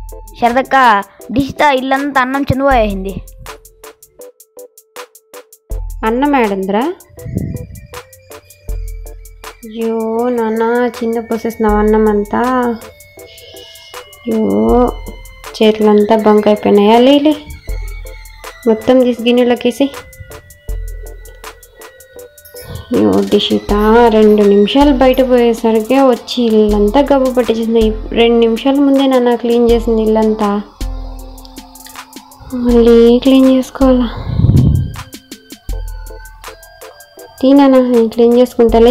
శరదక్క డిష్తా ఇల్లంతా అన్నం చందుపోయింది. అన్నం ఏడంద్రా? అయ్యో నాన్న చిన్న పోసేసినావు అన్నం అంతా. అయ్యో చేతులంతా బంక్ అయిపోయినాయా? లేలే మొత్తం తీసి గిన్నెలోకేసి. అయ్యో డిషిత 2 నిమిషాలు బయట పోయేసరికి వచ్చి ఇల్లంతా గబ్బు పట్టించింది. 2 నిమిషాల ముందే నాన్న క్లీన్ చేసింది ఇల్లంతా. మళ్ళీ క్లీన్ చేసుకోవాలా? తీనా నేను క్లీన్ చేసుకుంటాలే.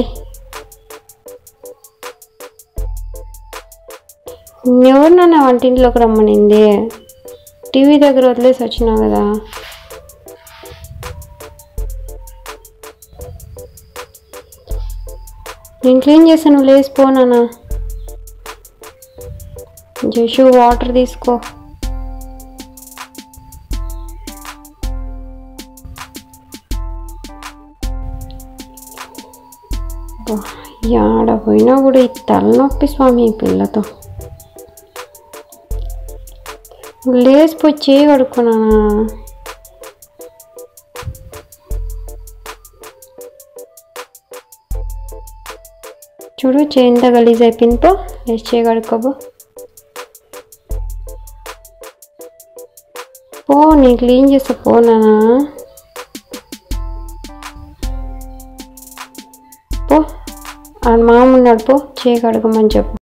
ఎవరు నాన్న వంటింట్లోకి రమ్మనింది? టీవీ దగ్గర వదిలేసి వచ్చినావు కదా. నేను క్లీన్ చేస్తాను, లేసిపోనానా. జషు వాటర్ తీసుకో. ఆడ పోయినా కూడా ఈ తలనొప్పి స్వామి ఈ పిల్లతో. లేసిపోయి చేయి కడుక్కున్నానా. చూడు చేయి ఎంత గలీజ్ అయిపోయింది. పో లేచి చేయి కడుక్కోబో. పో నేను క్లీన్ చేస్తా పోనానా. పో మామ ఉన్నాడు, పో చేయి కడుకోమని చెప్పు.